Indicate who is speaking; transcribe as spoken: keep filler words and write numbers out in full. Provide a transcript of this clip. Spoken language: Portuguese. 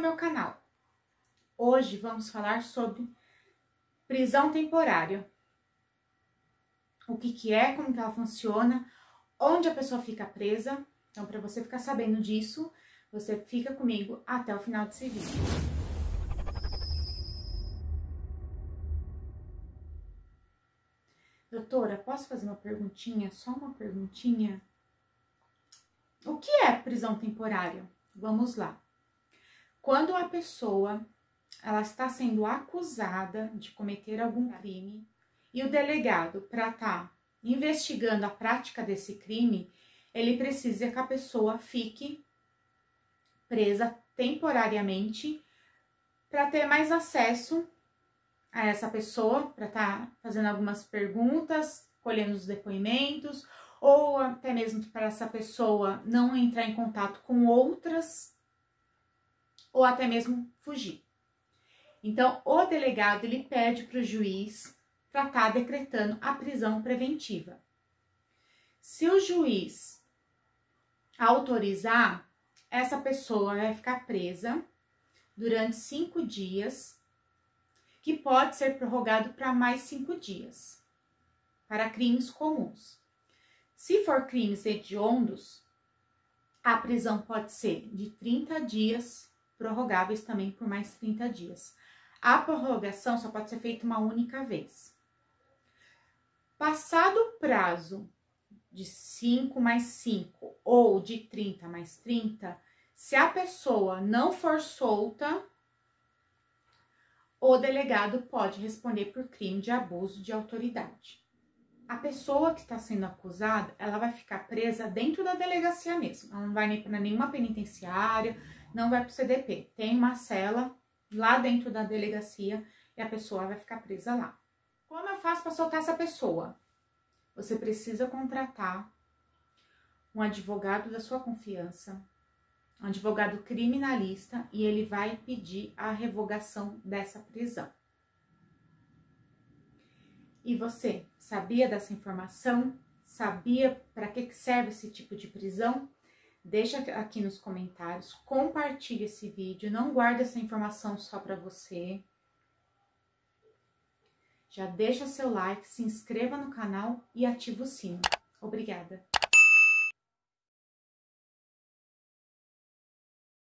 Speaker 1: meu canal. Hoje vamos falar sobre prisão temporária. O que que é, como que ela funciona, onde a pessoa fica presa. Então, para você ficar sabendo disso, você fica comigo até o final desse vídeo. Doutora, posso fazer uma perguntinha? Só uma perguntinha? O que é prisão temporária? Vamos lá. Quando a pessoa ela está sendo acusada de cometer algum crime e o delegado, para estar investigando a prática desse crime, ele precisa que a pessoa fique presa temporariamente para ter mais acesso a essa pessoa, para estar fazendo algumas perguntas, colhendo os depoimentos, ou até mesmo para essa pessoa não entrar em contato com outras, ou até mesmo fugir. Então, o delegado, ele pede para o juiz para estar decretando a prisão preventiva. Se o juiz autorizar, essa pessoa vai ficar presa durante cinco dias, que pode ser prorrogado para mais cinco dias, para crimes comuns. Se for crimes hediondos, a prisão pode ser de trinta dias, prorrogáveis também por mais trinta dias. A prorrogação só pode ser feita uma única vez. Passado o prazo de cinco mais cinco ou de trinta mais trinta, se a pessoa não for solta, o delegado pode responder por crime de abuso de autoridade. A pessoa que está sendo acusada, ela vai ficar presa dentro da delegacia mesmo. Ela não vai nem para nenhuma penitenciária, não vai para o C D P. Tem uma cela lá dentro da delegacia e a pessoa vai ficar presa lá. Como eu faço para soltar essa pessoa? Você precisa contratar um advogado da sua confiança, um advogado criminalista, e ele vai pedir a revogação dessa prisão. E você sabia dessa informação? Sabia para que serve esse tipo de prisão? Deixa aqui nos comentários, compartilhe esse vídeo, não guarde essa informação só para você. Já deixa seu like, se inscreva no canal e ativa o sino. Obrigada!